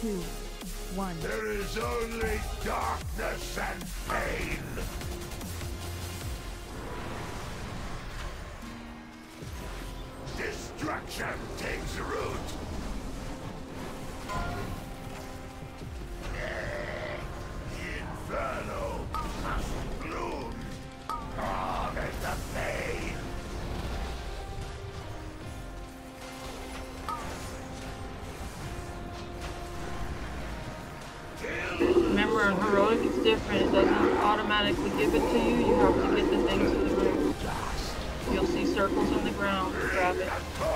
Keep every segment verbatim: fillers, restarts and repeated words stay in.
two, one. There is only darkness and pain. Destruction takes root. Inferno must bloom. Harvest the pain. Remember, heroic is different. It doesn't automatically give it to you. You have to get the things to the room. You'll see circles on the ground. Grab it.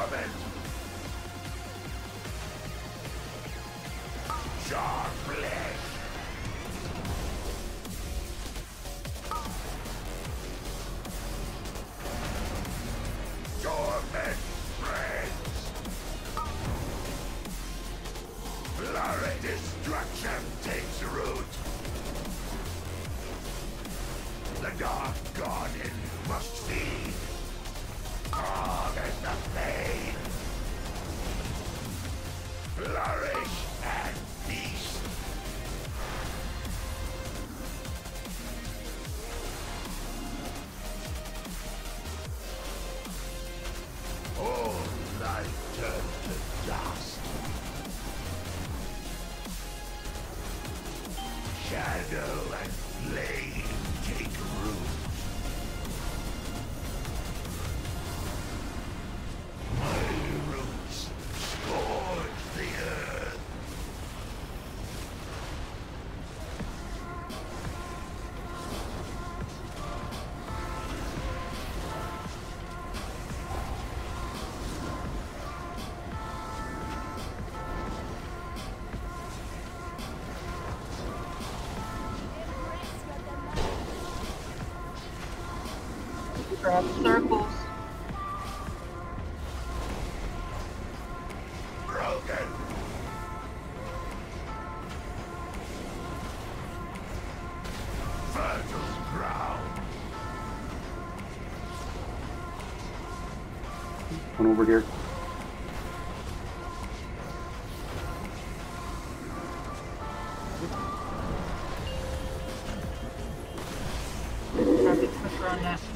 Sharp flesh. Torment spreads. Blurry destruction takes root. The dark garden must feed. Harvest the pain. Flourish and feast. All life turns to dust. Shadow and flame take root. My roots scourge the earth. Grab circles. Broken. Fertile ground. One over here. Grab it quicker on that.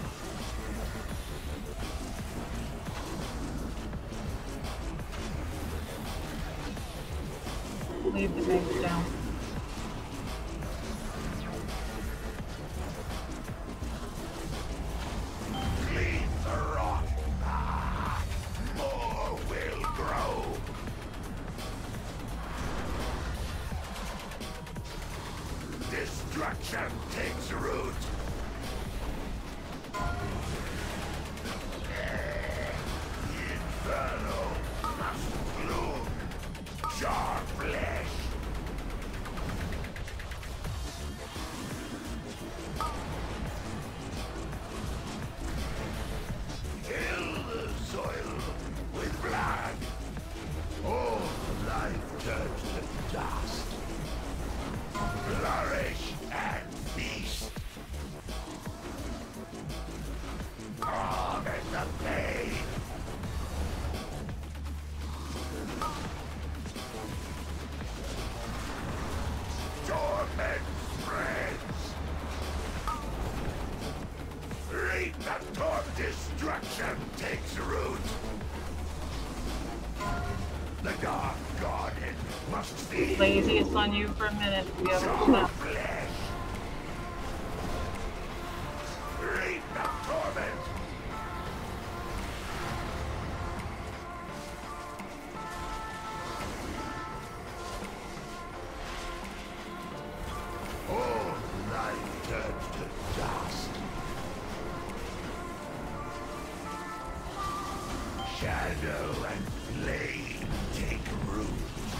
Leave the bags down. Clean the rock. Ah, more will grow. Destruction takes root. Inferno must bloom. Sharp flesh. Kill the soil with blood. All life turns to dust. Flourish and feast. Harvest the pain. Torment spreads. Reap the torn destruction takes root. The dark garden must feed. Lazy, it's on you for a minute. We have a Sharp snap. flesh. Reap the torment. All life turns to dust. Shadow and flame take root.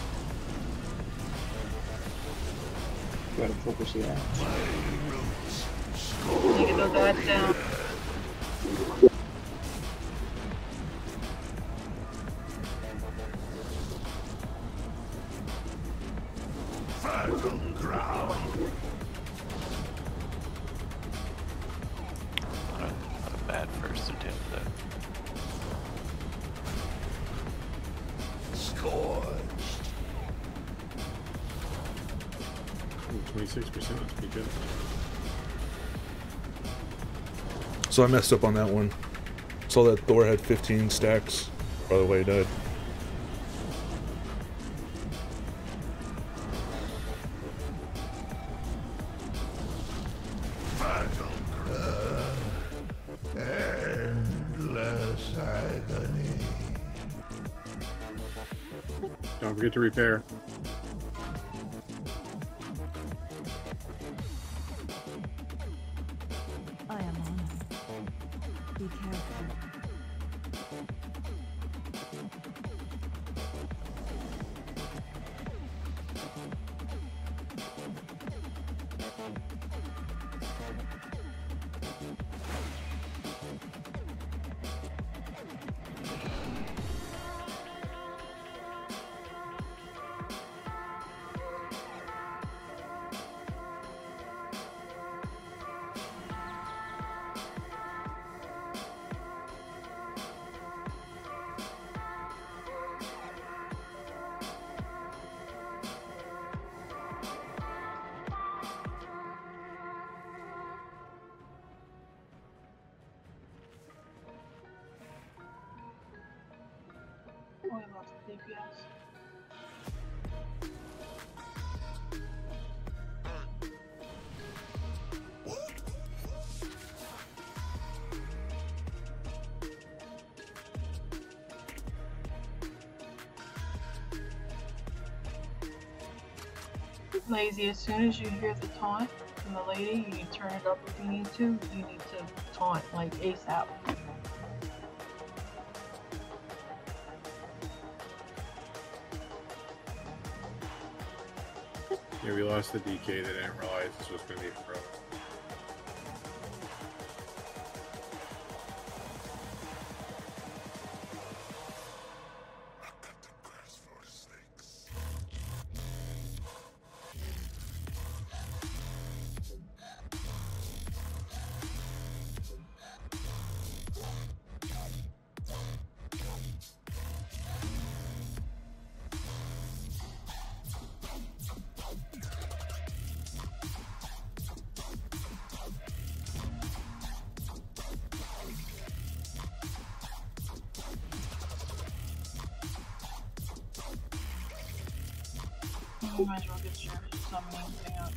Gotta focus the axe. My roots You get those ads down. fertile ground. Not a, not a bad first attempt though. Scorched. twenty-six percent, that's pretty good. So I messed up on that one. Saw that Thor had fifteen stacks. By the way, he died. Endless agony. Don't forget to repair. I am honored. Be careful. Oh, I lost the D P S. Lazy, as soon as you hear the taunt from the lady, you turn it up if you need to. You need to taunt like ASAP. Yeah, we lost the D K. They didn't realize this was going to be a pro. You might as well get your summoning thing up.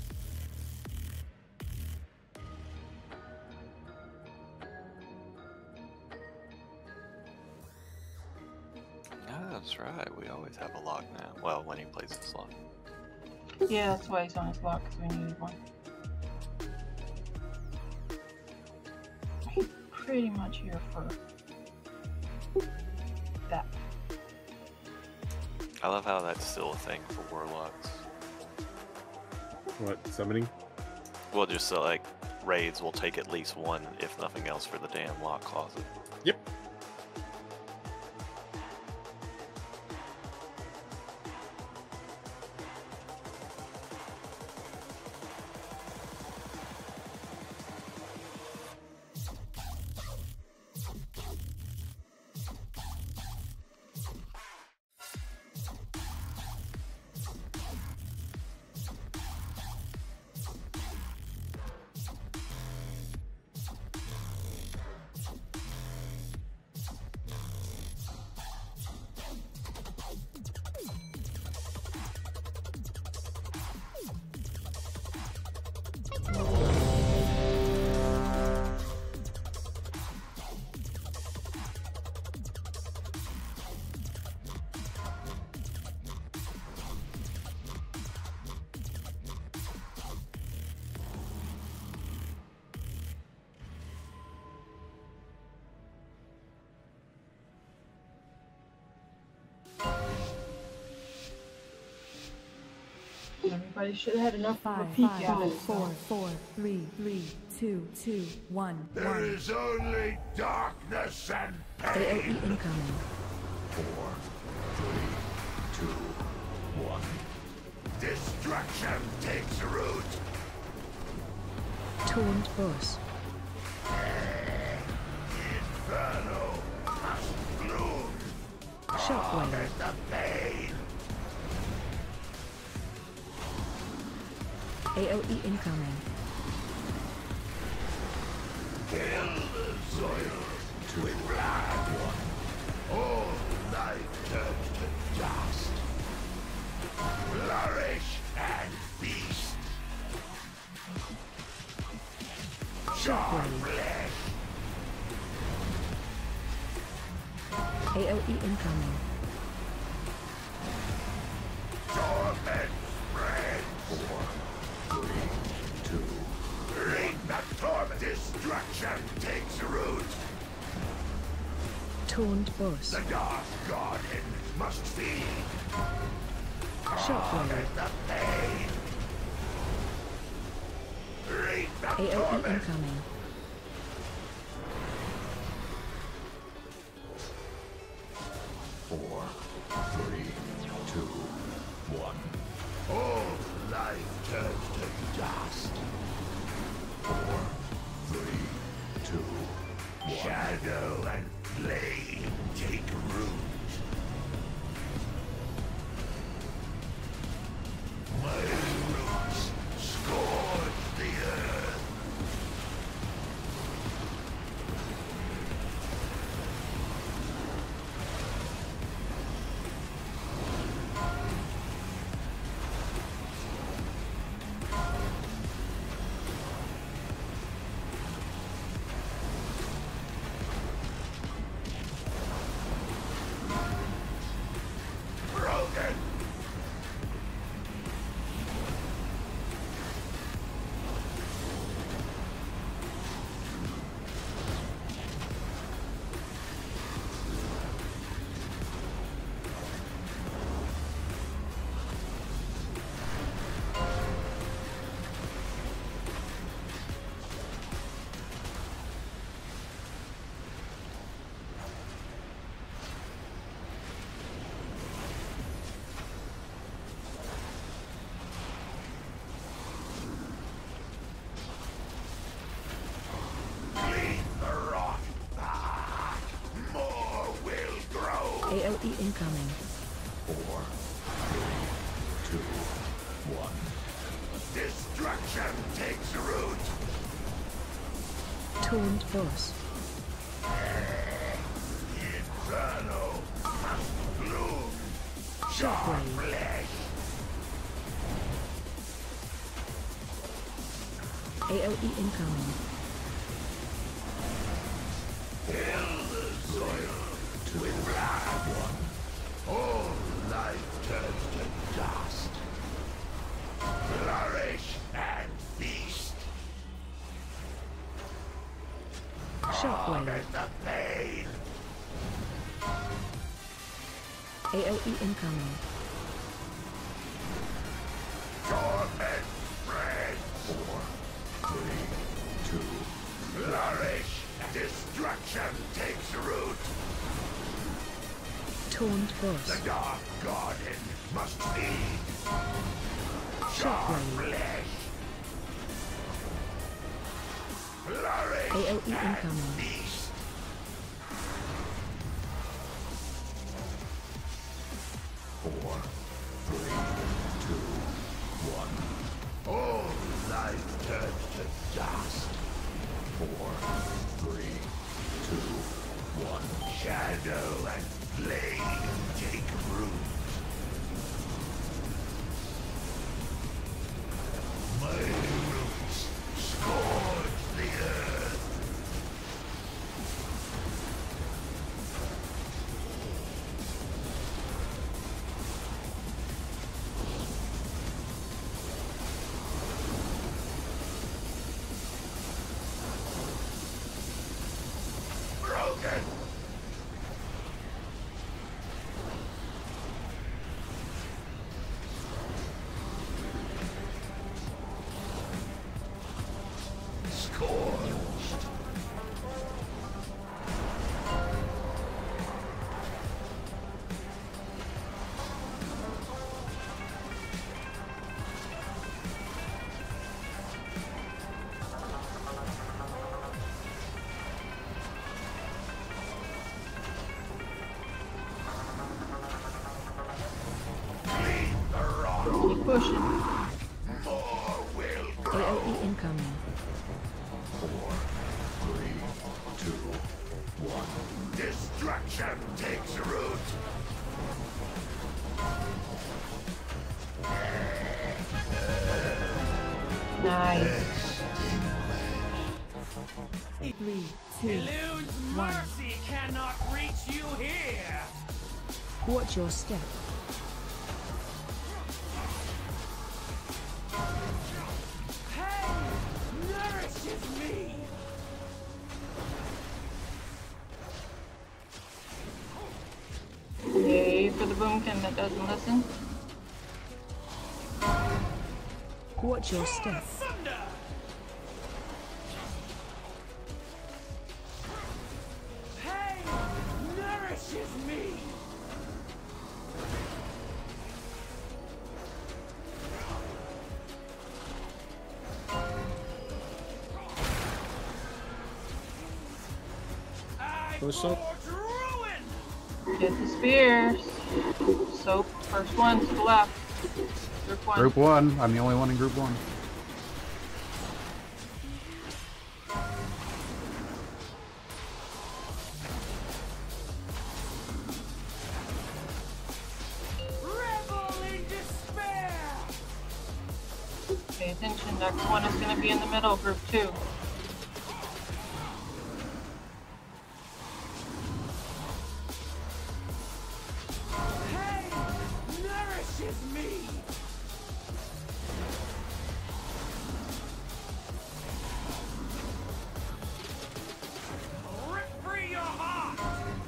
Oh, that's right. We always have a lock now. Well, when he plays his lock. Yeah, that's why he's on his lock, because we needed one. He's pretty much here for that. I love how that's still a thing for warlocks. What, summoning? Well, just so, like, raids will take at least one, if nothing else, for the damn lock closet. Yep. Everybody should have had enough Five, of a peek five, at five, it. four, four, three, three, two, two, one, There one. is only darkness and A O pain. E incoming. Four, three, two, one. Destruction takes root. Taunt boss. Inferno must bloom. Shockwave. The pain. A O E incoming. Fill the soil with blood. All life turns to dust. Flourish and feast. Sharp flesh. A O E incoming. Torment spread. Four, three, two. Read the torment. Destruction takes root. Taunt boss. The dark garden must feed. Shockwave. The pain. Read the A O E torment. incoming. Four, three, two, one. All life turns to dust. Four, three, two, one. Shadow and flame take root. My roots scourge the earth. Broken. Clean the rot. Ah, more will grow. A O E incoming. Four, three, two, one. Destruction takes root. Taunt boss. Inferno must bloom. Sharp Shockwave. flesh. A O E incoming. Fill the soil with blood. All life turns to dust. Flourish and feast. Shockwave. Harvest the pain. A O E incoming. Torment spread. Four, three, two. Flourish. Destruction takes root. Taunt boss. The dark garden must feed. Sharp Shockwave. flesh. Flourish A O E and incoming. feast. Four, three, two, one. All life turns to dust. Four, three, two, one. Shadow and flame take root. My roots scourge the earth. Broken. Scorched. Clean the rock. Keep pushing. More will O E incoming. Four, three, two, one. Destruction takes root. Nice. Three, two, one. Mercy cannot reach you here. Watch your step. Pain nourishes me. Yay for the boomkin that doesn't listen. Watch your step. Thunder. Pain nourishes me. I What's up? forge ruin. Get the spears. Soap, first one to the left. Group one. Group one. I'm the only one in group one. Revel in despair. Pay attention, next one is going to be in the middle, group two. Pain nourishes me. Rip free your heart.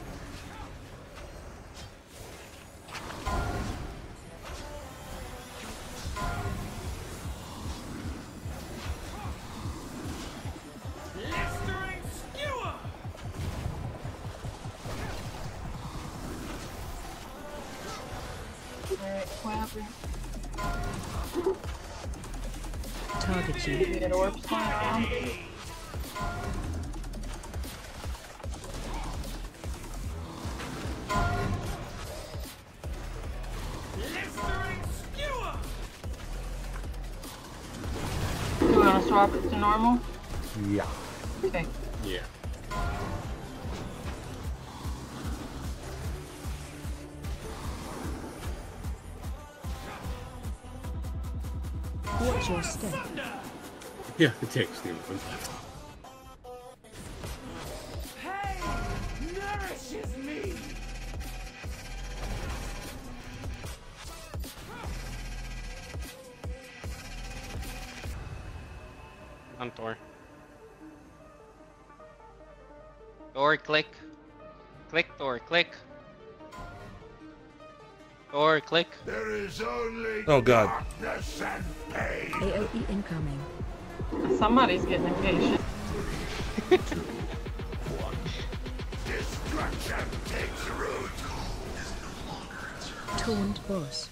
Blistering skewer. Alright, what happened? Target you. We got orbs flying around. Blistering skewer. Do we want to swap it to normal? Yeah. Okay. Yeah. Watch your step. Yeah, it takes the open. Pain nourishes me. On Thor. Thor, click. Click, Thor, click. Thor, click. There is only Oh god. darkness and pain. A O E incoming. Somebody's getting impatient. Destruction takes root. Taunt boss.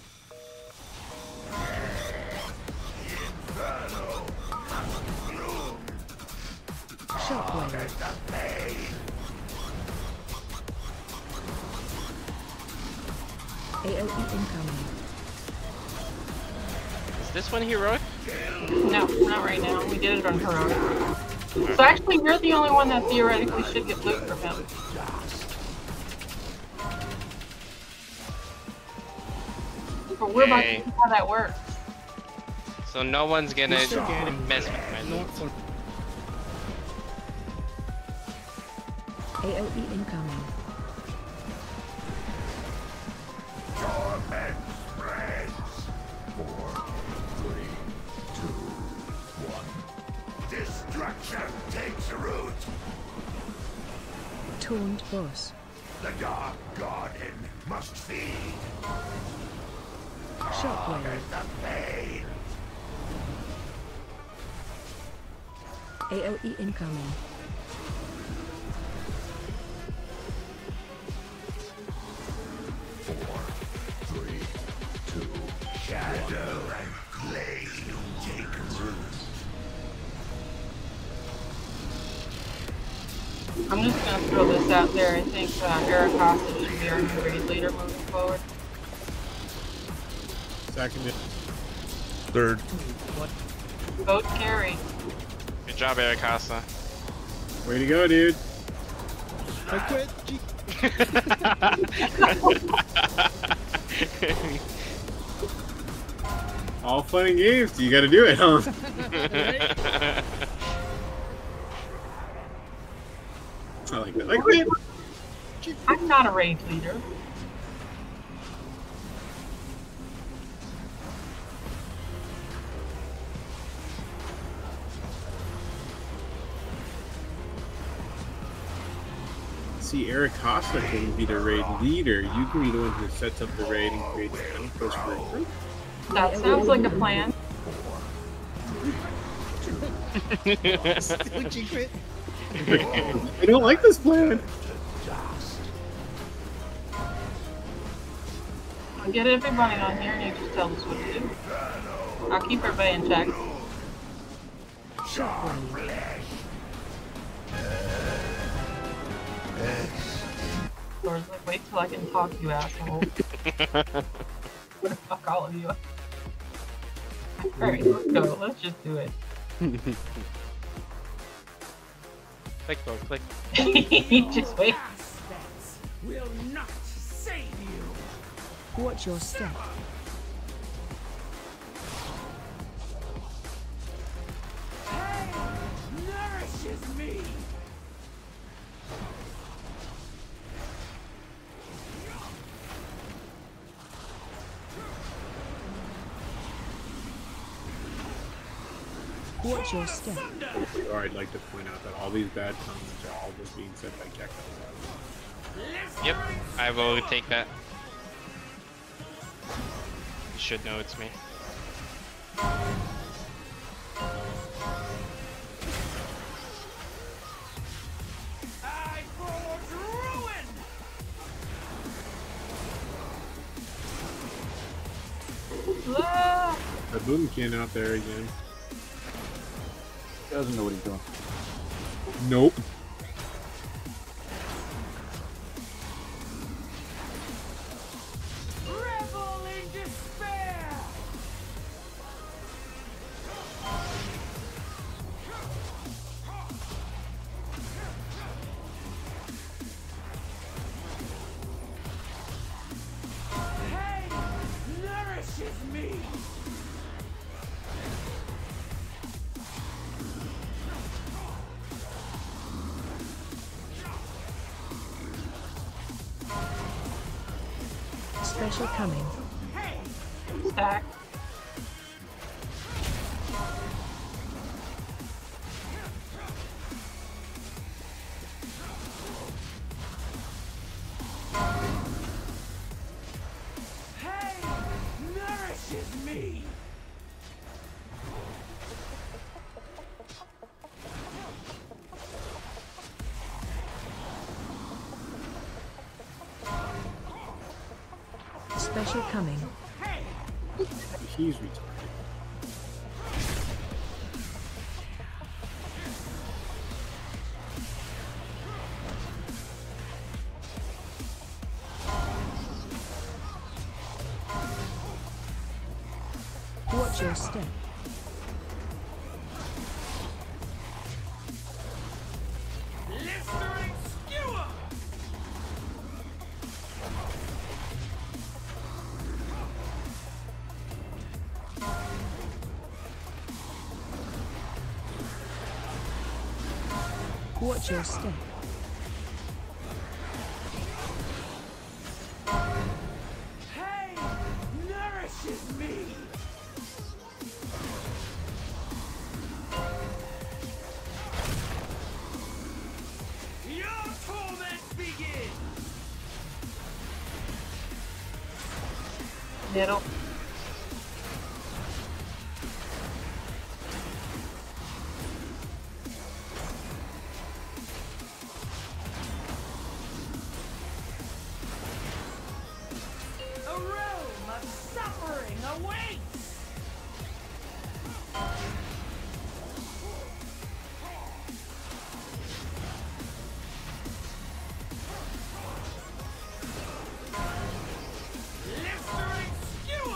Inferno. Gloom. Shockwave. The pain. A O E incoming. Is this one heroic? No, not right now. We did it on heroic. So actually, you're the only one that theoretically should get loot from him. But we're about to Yay. see how that works. So no one's gonna mess with my No, loot. it's on- A O E incoming. Torment spreads. Four, three, two, one. Destruction takes root. Taunt boss. The dark garden must feed. Shockwave. The pain. A O E incoming. Four, three, two, shadow and blade take root. I'm just gonna throw this out there. I think uh, Eric Hostage should be our new raid leader moving forward. Second. Third. Boat carry. Good job, Eric Costa. Way to go, dude. I quit. All fun and games. You gotta do it, huh? I like that. I quit. I'm not a raid leader. See, Eric Costa can be the raid leader. You can be the one who sets up the raid and creates conflicts for a group. That sounds like a plan. Would you quit? I don't like this plan. I'll get everybody on here and you just tell us what to do. I'll keep everybody in check. Or like, wait till I can talk, you asshole. Fuck all of you. Alright, let's go. Let's just do it. Click, go, click. Just wait. Will not save you. Watch your step. Hey, nourishes me. Watch your step. Or I'd like to point out that all these bad comments are all just being said by Gecko. Yep, I will take that. You should know it's me. I forge ruin. Ah! The boom can out there again. Doesn't know what he's doing. Nope. Revel in despair. Hey, nourishes me. Special coming. Stack. Hey, nourishes me. Special coming. He's retarded. Watch your step. Blistering skewer. Watch your step. Hey, nourishes me. Your torment begins. Middle. A realm of suffering awaits. Blistering skewer.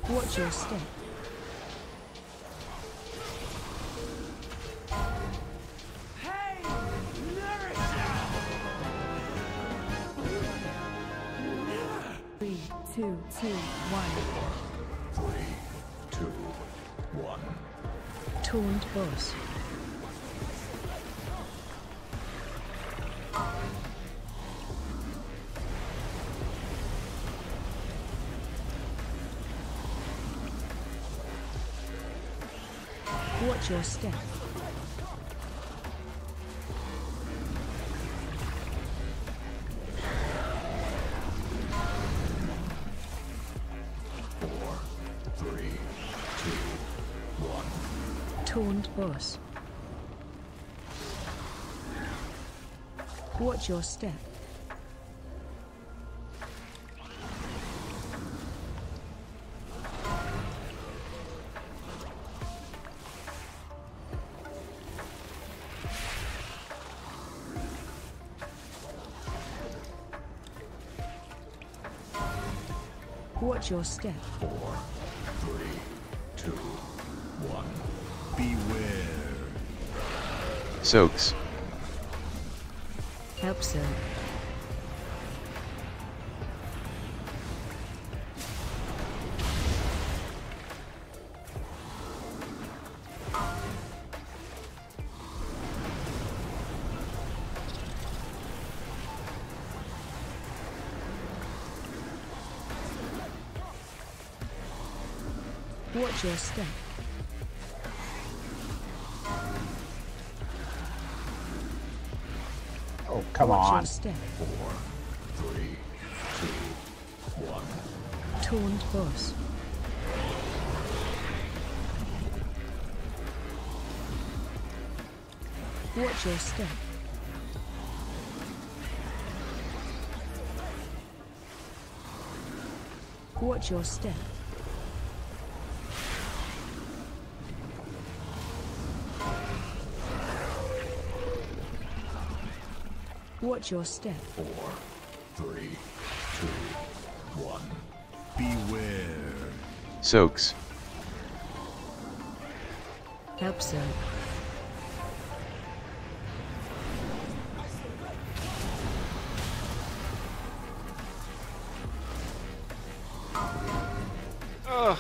Watch your step. Hey, nourish. Three, two, two, one. Three, two, one. Taunt boss. Watch your step. Four, three, two, one. Taunt boss. Watch your step. Watch your step. Four, three, two, one. Beware. Soaks. Help so. Watch your step. Oh, come Watch on. your step. Four, three, two, one. Taunt boss. Watch your step. Watch your step. Watch your step. Four, three, two, one. Beware. Soaks. Help so. Ugh.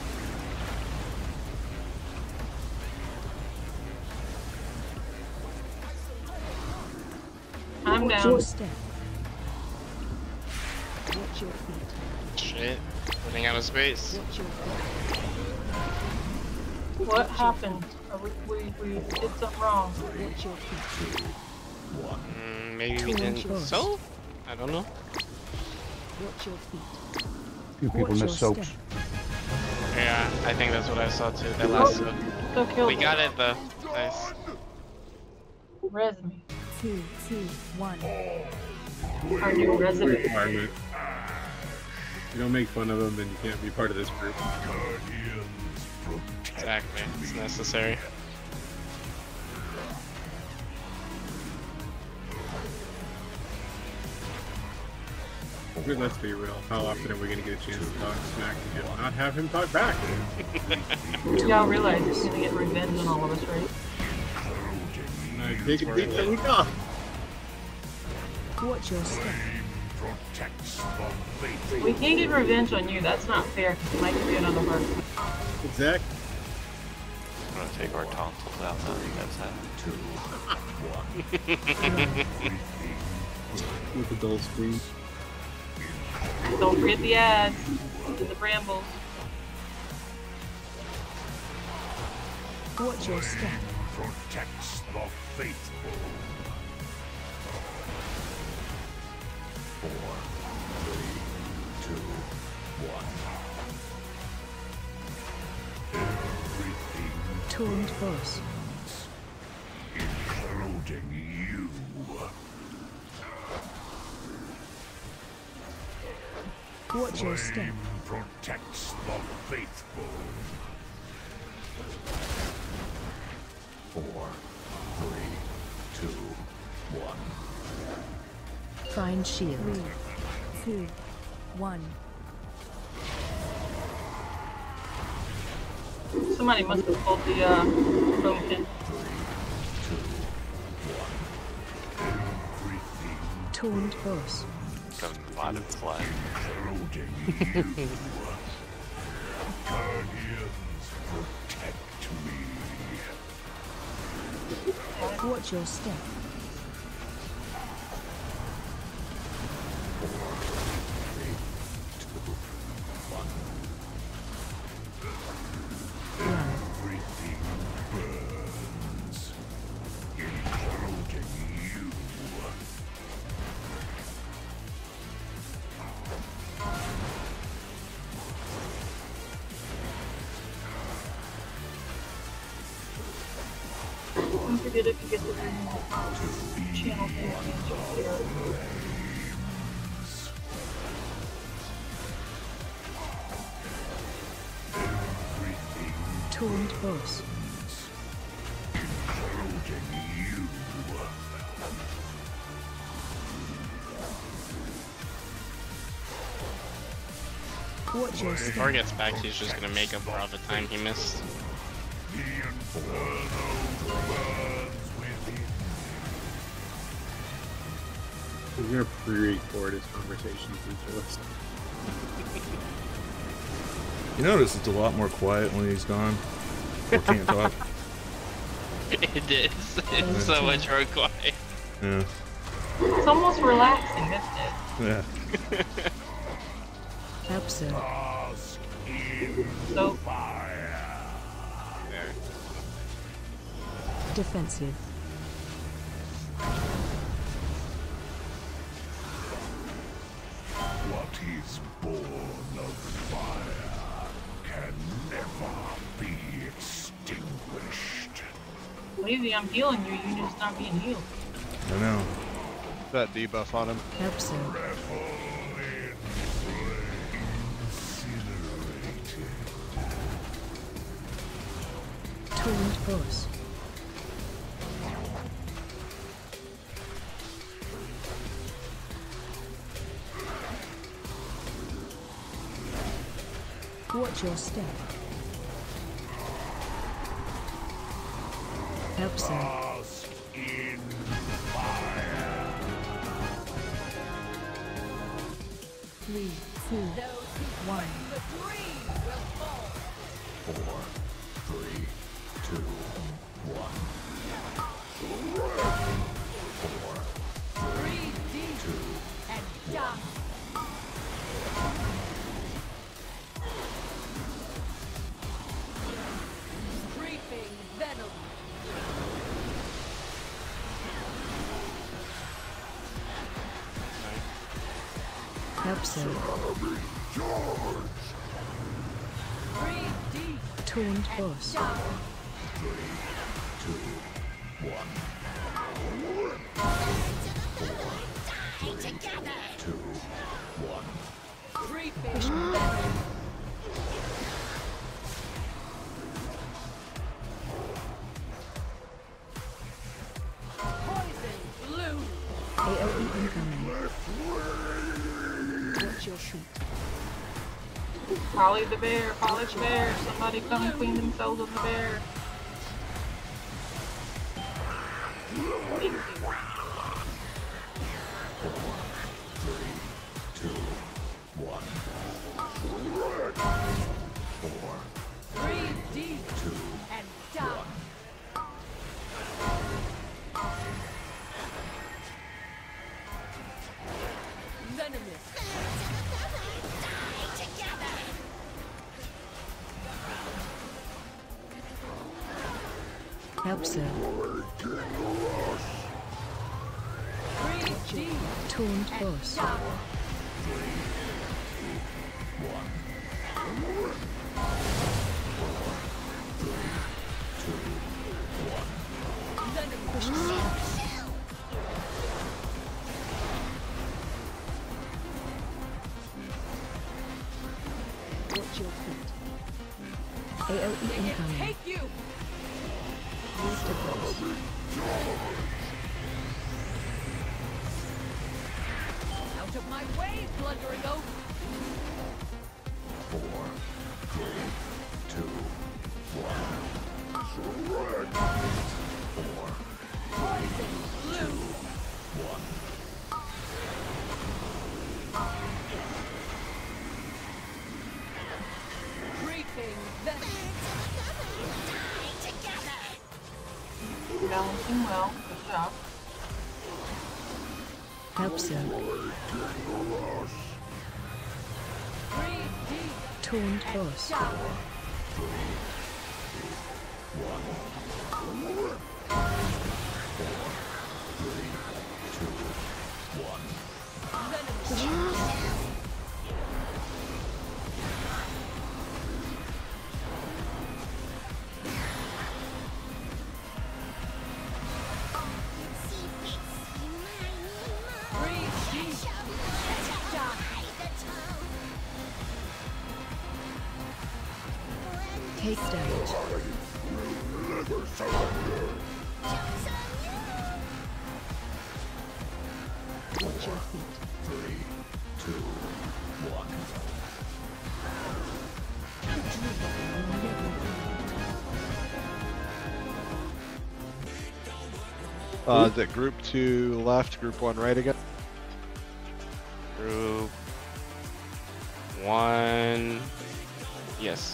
I'm Watch down. your step. Watch your feet. Shit. Running out of space. Watch your feet. What happened? Are we, we, we did something wrong. Watch your feet. Mm, maybe we Too didn't. close. So? I don't know. Watch your feet. Few people Watch your miss soaps. step. Yeah, I think that's what I saw too. That last soak. So killed We me. got it though. Nice. Res me. Two, two, one. Our new resident. Requirement. You don't make fun of them, then you can't be part of this group. Exactly. It's necessary. But let's be real. How often are we going to get a chance to talk smack to him? Not have him talk back. Y'all realize he's gonna get revenge on all of us, right? I take it deep that we go. Watch your step. We can't get revenge on you. That's not fair. It might be another person. Exactly. I'm gonna take our tonsils out now. You guys have With the dull screen. Don't forget the ads and the brambles. Watch your step. Protects the faithful. Four, three, two, one. Everything Taunt boss. including you. Watch your step. Flame protects the faithful. Four, three, two, one. Find shield. Three, two, one. Somebody must have pulled the uh, pumpkin. Taunt boss. Come bottom flag. Watch your step. Everything burns, including you. Don't forget if you get the channel thing. Taunt boss. Watch your If step. Thor gets back, he's just gonna make up for all the time he missed. We're gonna pre-record his conversations with us. You notice it's a lot more quiet when he's gone. Or can't talk. It is. It's so much more quiet. Yeah. It's almost relaxing, isn't it? Yeah. Absent. So There. Defensive. What is born of fire can never be extinguished. Lazy, I'm healing you, you're just not being healed. I know. That debuff on him. Absent. Taunt boss. Watch your step. Absent. In fire. Three, two, one. Four, three, two, one. Four, three, two, and jump. Creeping venom. Absent. Taunt boss. Creeping venom. Poison blue. A O E incoming. Watch your feet. Polly the bear, Polly the bear. Somebody come and clean themselves of the bear. Thank you. Three deep and down. Venomous. Absent. Three deep Taunt boss. down. Watch your feet. A O E incoming. Take you. Use device. Out of my way, blundering oaf. Four, three, two, one. Balancing well. Good job. Help so. Taunt boss. Take damage. Watch your feet. Three, two, one. Uh, is it group two left, group one right again? Group one. Yes.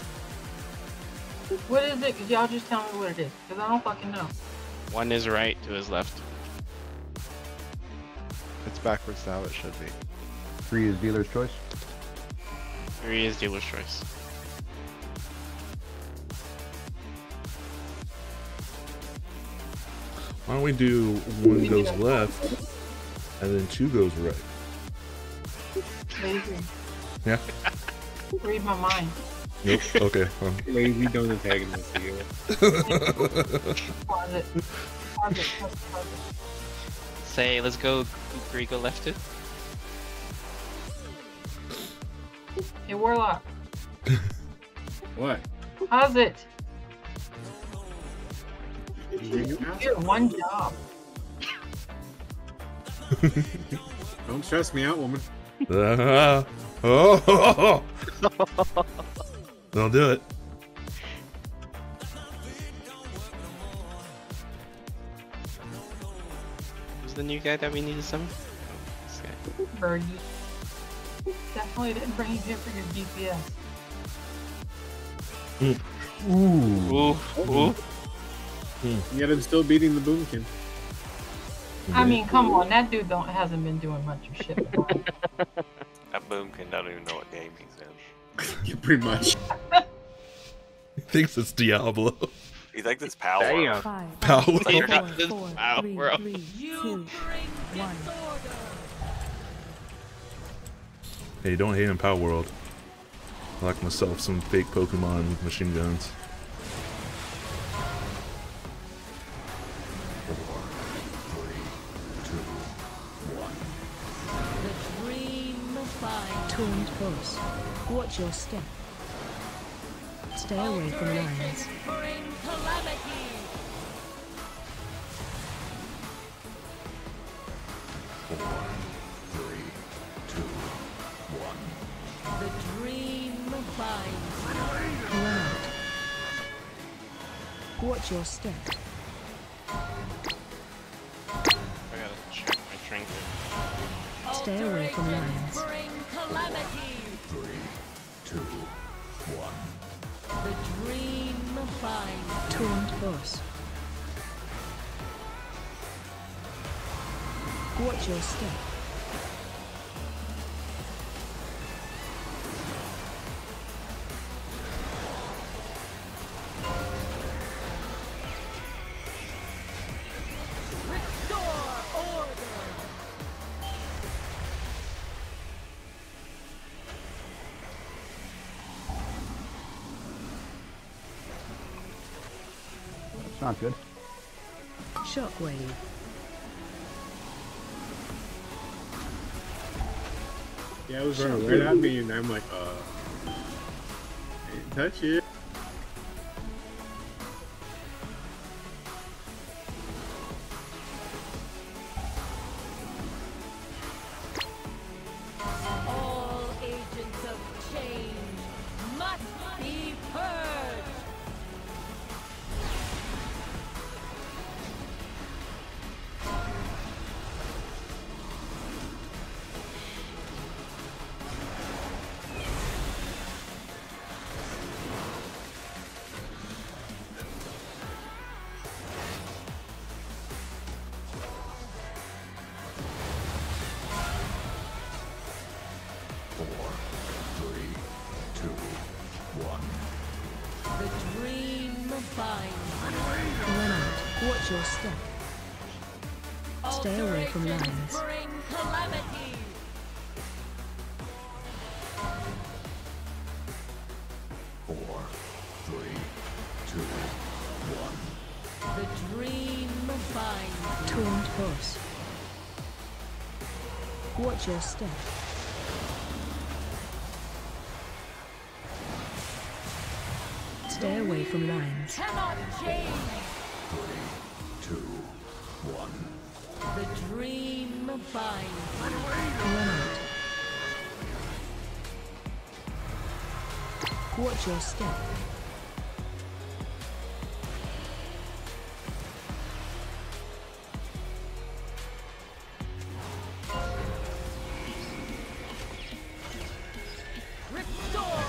What is it? Cause y'all just tell me what it is. Cause I don't fucking know. One is right, two is left. It's backwards now, it should be. Three is dealer's choice. Three is dealer's choice. Why don't we do one goes left and then two goes right? Lazy. Yeah. Read my mind. Nope. Okay. Um. Lazy, don't antagonize you. Pause it. Pause it. Pause it. Pause it. Say, let's go. Three go left it. Hey, Warlock. What? Pause it. You You're one job. Don't stress me out, woman. Uh, oh, Don't do it. Who's the new guy that we need to summon? Oh, this guy. Birdie. Definitely didn't bring you here for your D P S. Mm. Ooh. Ooh. Mm. Yet I'm still beating the Boomkin. I mean, come on, that dude don't hasn't been doing much of shit. That Boomkin don't even know what game he's in. Yeah, pretty much. He thinks it's Diablo. He thinks it's Power. Damn. Five, Power. four, You're not four, this four, power, three, bro. three, two, one. Hey, don't hate in Power World. I like myself some fake Pokemon machine guns. The dream finds. Taunt boss. Watch your step. Stay away from lions. Bring calamity. Four, three, two, one. The dream finds. Run out. Watch your step. I gotta check my trinket. Stay away from lions. Bring calamity. Three, two, one. The dream finds. Taunt boss. Watch your step. Restore order. It's not good. Shockwave. Yeah, it was running right at me, and I'm like, uh, can't touch it. All agents of change must be purged. The dream binds. Run out. Watch your step. Stay away from lines. Bring calamity. Four, three, two, one. The dream binds. Taunt boss. Watch your step. Stay away from lines. Cannot change. Three, two, one. The dream binds. Run out. Watch your step. Restore.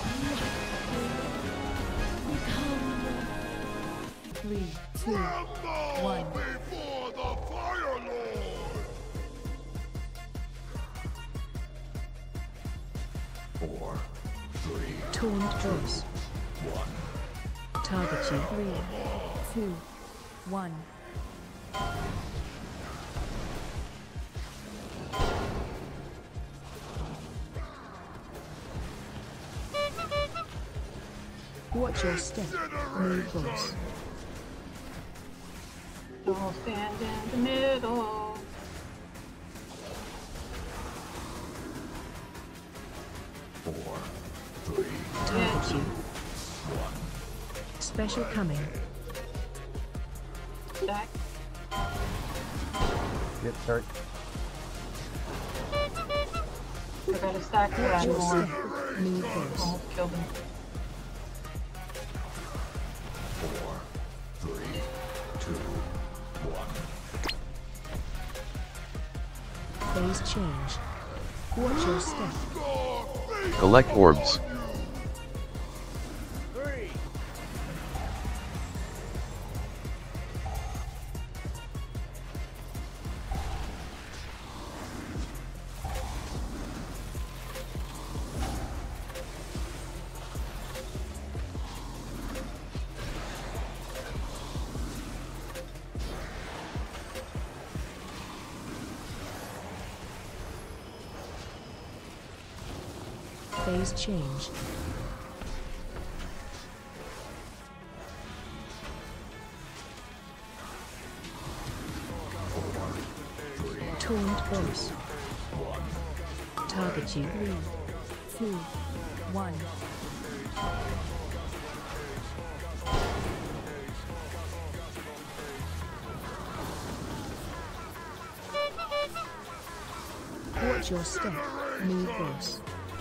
Three, two, one. Before the Fire Lord! Four, three, Taunt boss. one. Target you. Three, two, one. Watch your step. Move boss. Don't stand in the middle. Four, three, Target you. one. Special coming. Stack. Get start. I got a stack for that Watch your more. step. Move boss. Almost killed him. Four, three, two, one. Phase change. Watch your step. Collect orbs. Phase change. Taunt boss. Target you. Three, two, one. Watch your step. Move boss.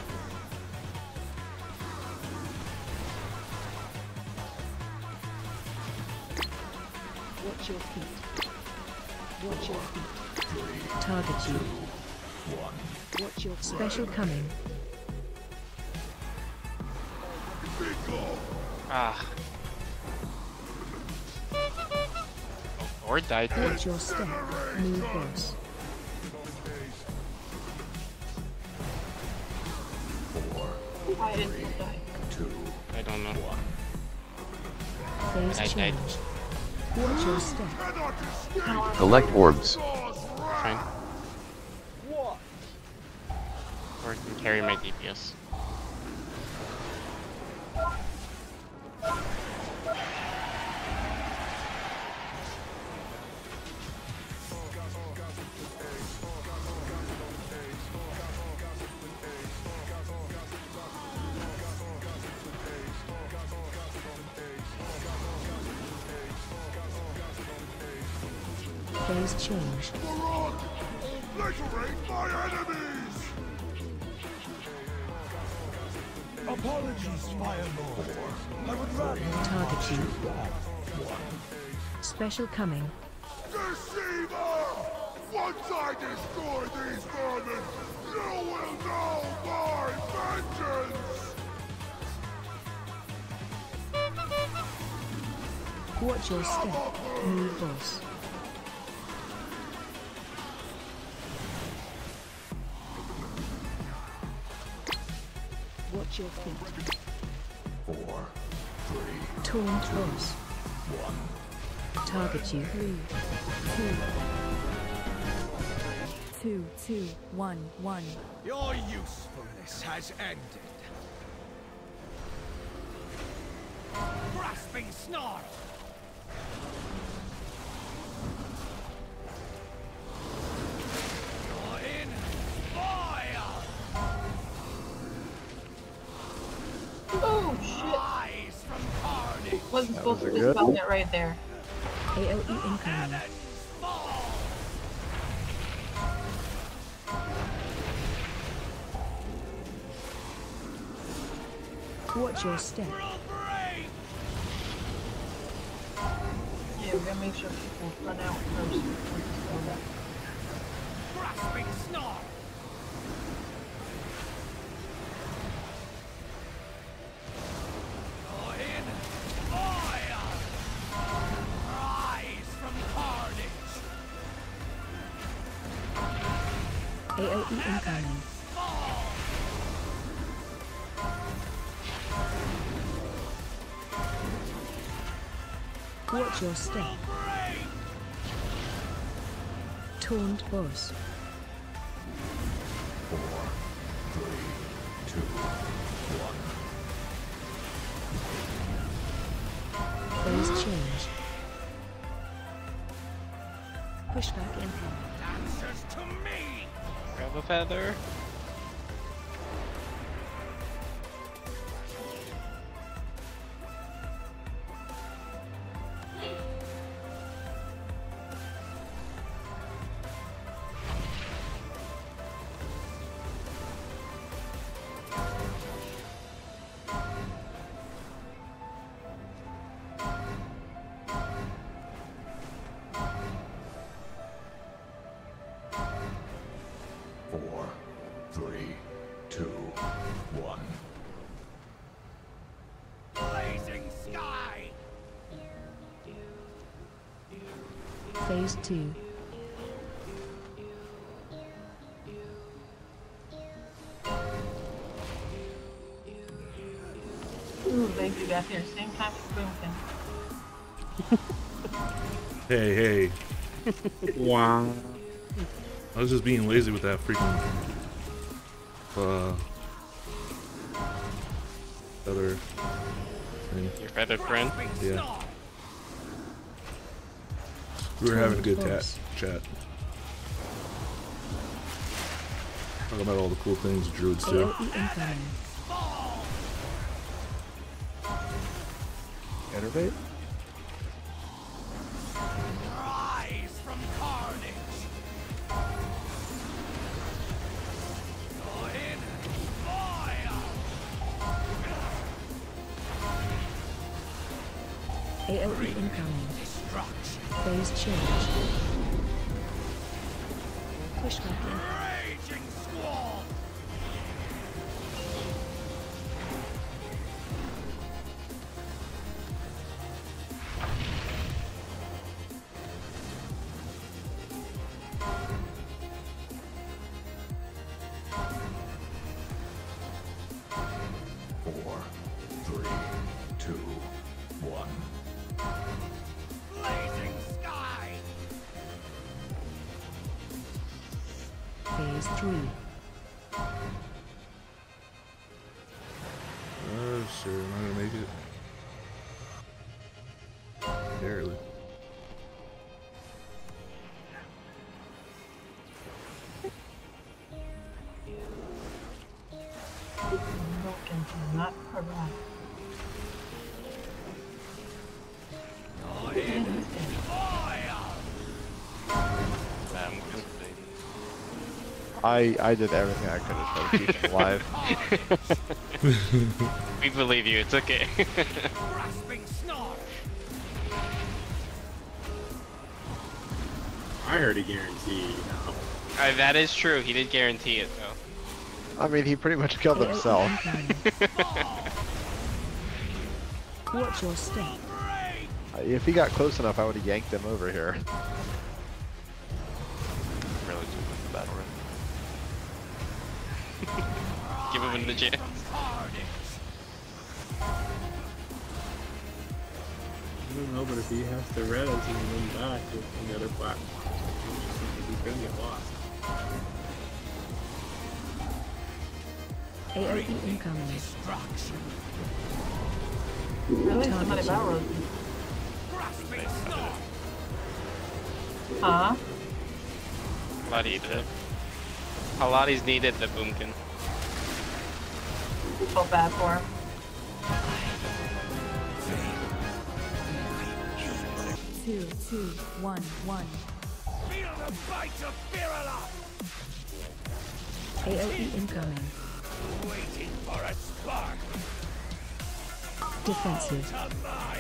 Watch your feet. Watch your feet. Target you. Watch your special coming. Ah. Oh, or died. Watch your step. Move boss. Why didn't you die? I don't know. Phase I died. change. Watch your step. Collect orbs. Fine. Or I can carry my D P S. Phase change. Obliterate my enemies! Apologies, Fire Lord. I would rather Target you. Special coming. Deceiver! Once I destroy these vermin, you will know my vengeance! Watch your step. Move boss. Watch your feet. Four, Taunt boss. Target you. Three, two, two, two, one, one. Your usefulness has ended. Grasping snarl. You're in fire. Oh shit! Rise from carnage. Wasn't supposed was to a just good- about that right there. A O E incoming. Watch your step. Yeah, we gotta make sure people run out first before we go back. Grasping snarl. You're in fire. Rise from carnage. A O E incoming. Watch your step. Taunt boss. Four, three, two, one. Phase change. Pushback incoming. Answers to me. Grab a feather. Four, three, two, one. Blazing sky. Phase two. Ooh, thank you, got here same time as Boomkin. Hey, hey. Wow. I was just being lazy with that freaking uh other thing. Your feathered friend? Yeah. We were having a good tat chat. Talking about all the cool things druids do. A O E incoming. Innervate? Rise from carnage. You're in fire. A O E incoming. Destruction. Phase change. Pushback incoming. Raging squall. Four, three, two, one. Blazing sky. Phase three. Uh, sure, am I gonna make it? Barely. Boomkin cannot provide. You're in fire. Bam, good baby. I I did everything I could to try to keep him alive. We believe you, it's okay. Grasping snarl. I heard a guarantee. Uh, that is true, he did guarantee it though. I mean, he pretty much killed himself. Watch your step. If he got close enough, I would have yanked him over here. Really took with the battle ring. Give him the chance. don't know, but if he has to res and win back with the other platform, he's gonna get lost. A O E incoming. Really? Somebody battle Huh? Bloody did. Pilates needed the boomkin. Felt bad for him. Two, two, one, one. Feel the bite of Firala! A O E incoming. Waiting for a spark! Defensive. To my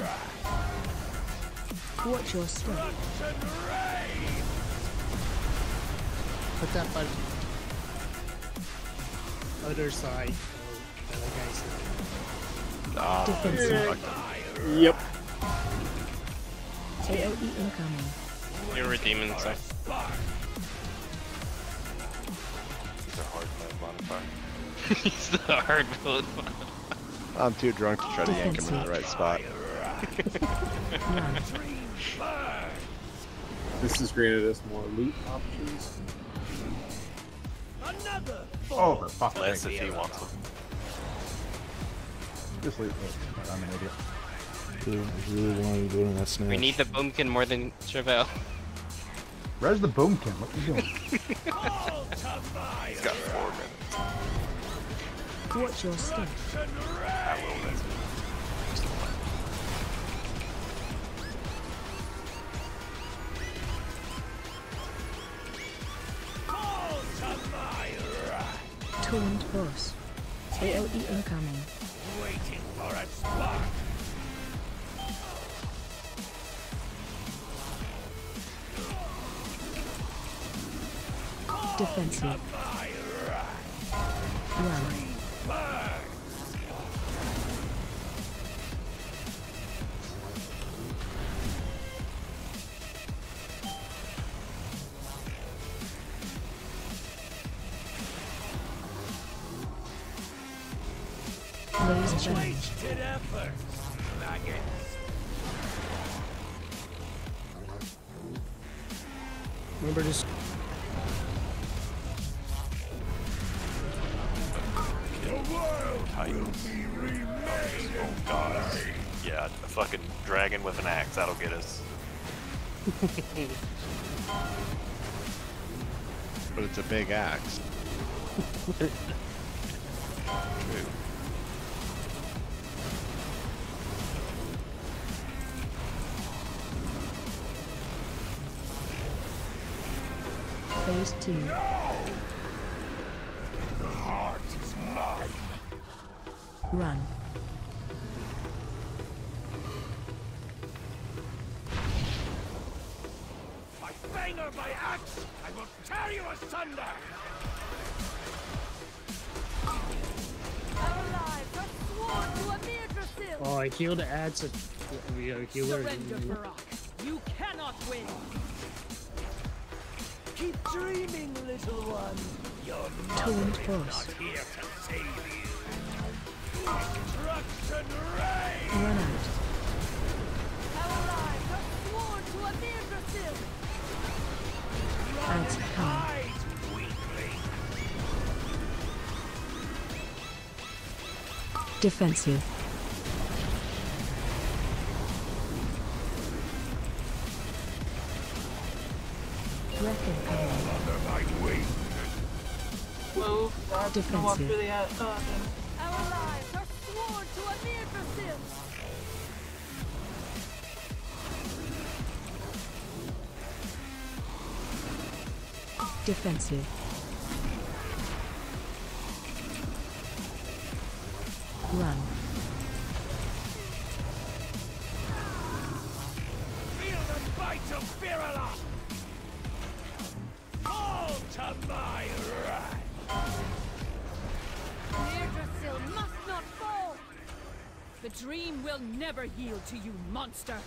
wrath! Watch your step. Destruction rain! Put that by other side. Oh, the guy's Ah, Defensive. Yep. A O E incoming. You're redeeming, so. These are hard mode modifier. He's the hard mode. I'm too drunk to try to yank him in the right spot. Run. This has granted us more loot options. Another! Oh, for fuck's Less sake. if he wants them. Just leave it. I'm an idiot. Really, really wanted to go in that snatch. We need the boomkin more than Chevelle. Where's the boomkin? What are you doing? He's got four minutes. Watch your step. I will miss it. Taunt boss. A O E incoming. Waiting for a spark! Defensive. Run. Blaze challenge. Wasted effort, maggots! Remember this? Titans. Oh god. Yeah, a fucking dragon with an axe, that'll get us. But it's a big axe. True. Phase two. The heart is mine! Run. By banger, by axe, I will tear you asunder! Oh, I healed adds a, a, a healer. Surrender, Barak. You cannot win. Keep dreaming, little one! Your Taunt mother is boss. not here to save you! Destruction rain! Run out. Our lives are sworn to a Yggdrasil. Ads coming. Hide, weakling! Defensive. Reckon coming. Under my wing! Move. God, just gonna walk Defensive. through the uh, uh, thing. Our lives are sworn to a Yggdrasil. Defensive. Run. Feel the bite of Firala! Fall to my wrath! Yggdrasil must not fall. The dream will never yield to you, monster.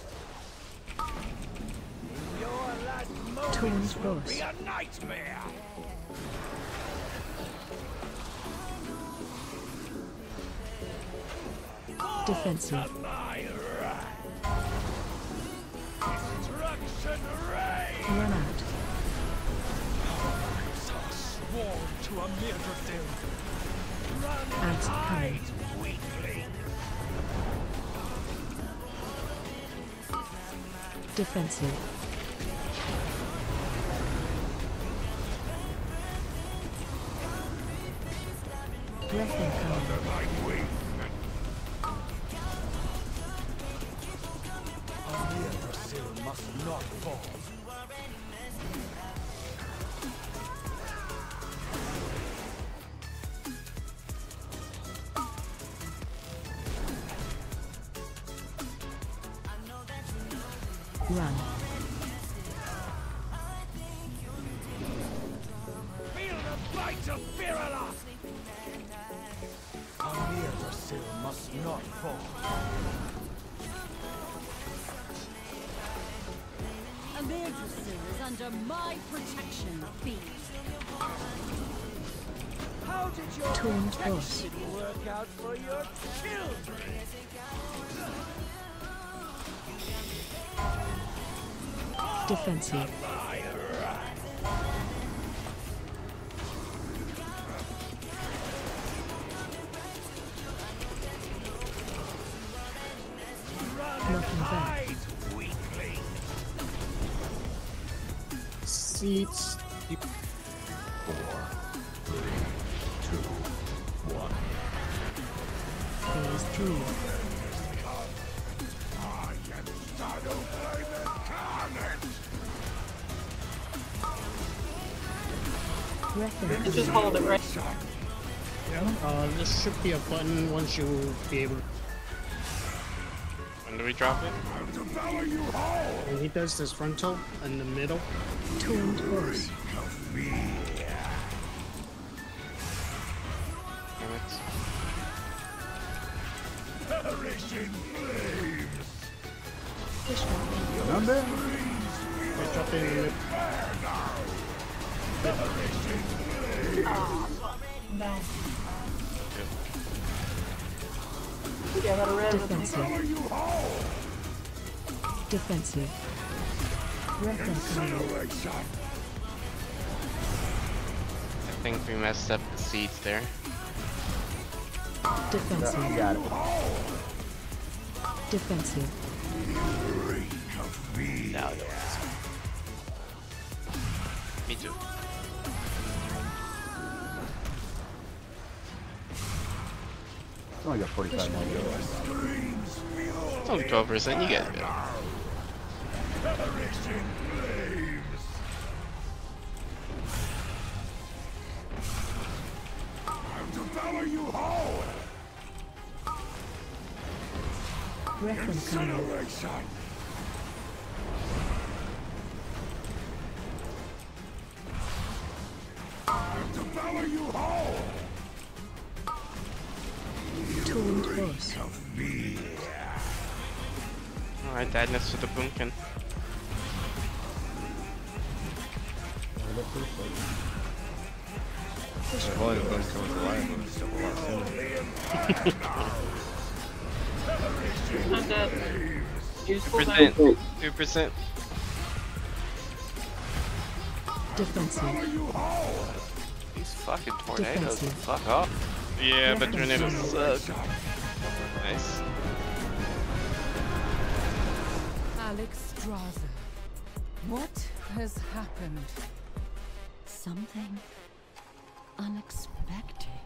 Your last moments Taunt will boss. be a nightmare! Defensive. To my wrath! Run out. Sworn to a Mirdrasil. Ads coming. Defensive. Breath incoming. A Mirdrasil must not fall. Run. Feel the bite of Firala! A Mirdrasil must not fall. A Mirdrasil is under my protection, thieves. How did your Taunt protection boss. work out for your children? Defensive. Knocking back. Seats. Phase three. Breath You can incoming. just hold it right. Yeah. Uh, there should be a button once you be able. When do we drop it? When he does this frontal in the middle. Taunt boss. Damn it. Perishing flames! None there? Just drop it in the middle. No. Yeah, that red was Defensive. Defensive. Breath incoming. I think we messed up the seats there. Defensive. You got it. Defensive. Now you'll Me too. It's only got forty-five more to go. It's only twelve percent, you guys go. Perishing flames! I'll devour you whole! Breath incoming. Incineration! I'll devour you whole! Taunt boss. Alright, died next to the pumpkin. Well, it was coming to life, but it's still a lot sooner. I'm dead. Useful Percent. now. Two percent. Defensive. These fucking tornadoes, Defensive. fuck off. Yeah, but Breath tornadoes incoming. suck. Nice. Alexstrasza. What has happened? Something unexpected.